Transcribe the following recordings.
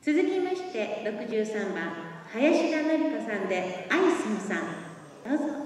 続きまして63番林田典子さんで「アイスンさん」どうぞ。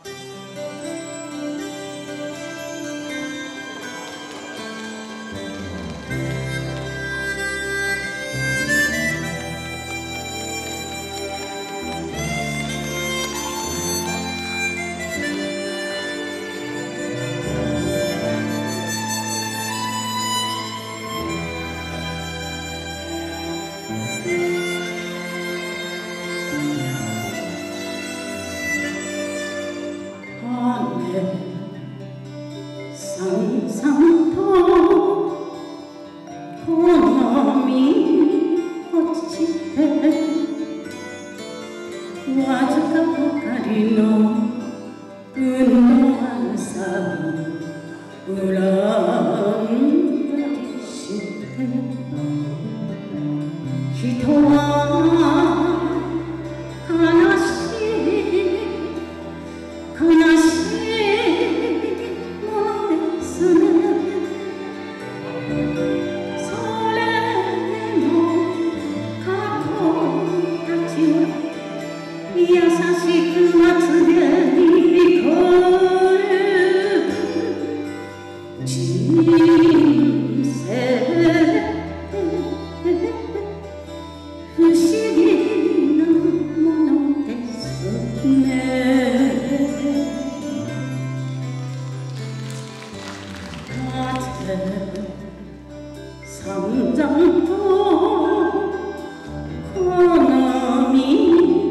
さんさんと好み落ちてわずかばかりの運の悪さを恨んだりして人は悲しい悲しい優しくまつげに凍る人生不思議なものですね。かつて散々と好み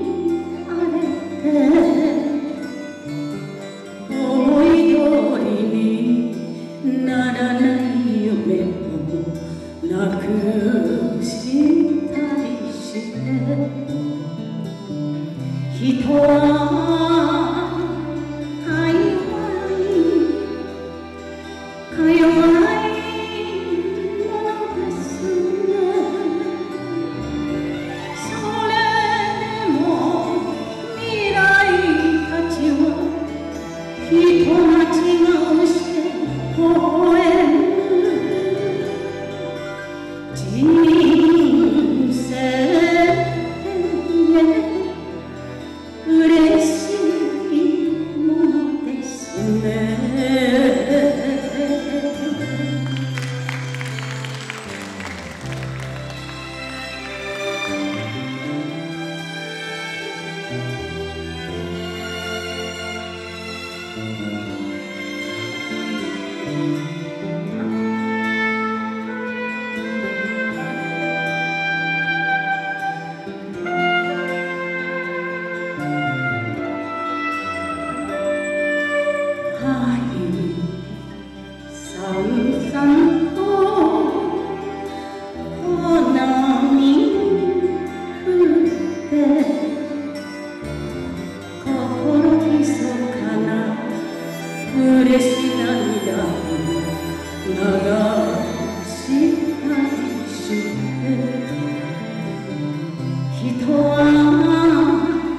思い通りにならない夢をなくしたりして人はか弱いものですね。それでも未来たちは人待ちがして微笑む人生嬉しいものですね。さんさんと好みふって心ひそかな嬉し涙を流したりして人は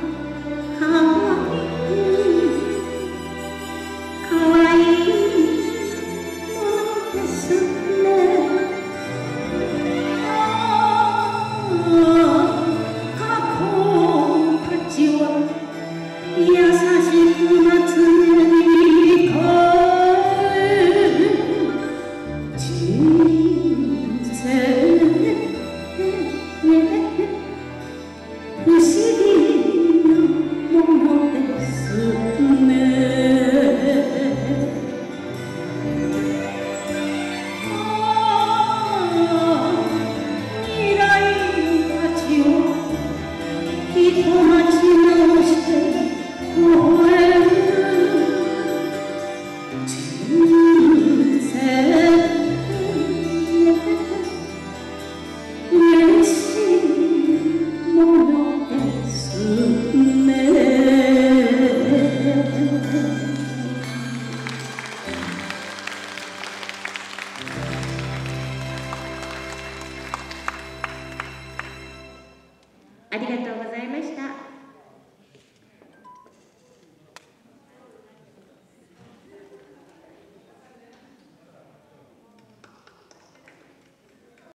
可愛い優しくまつげに凍る人生不思議なものですね。未来たちを人待ち直して微笑む人生嬉しいものですね。 ありがとうございました。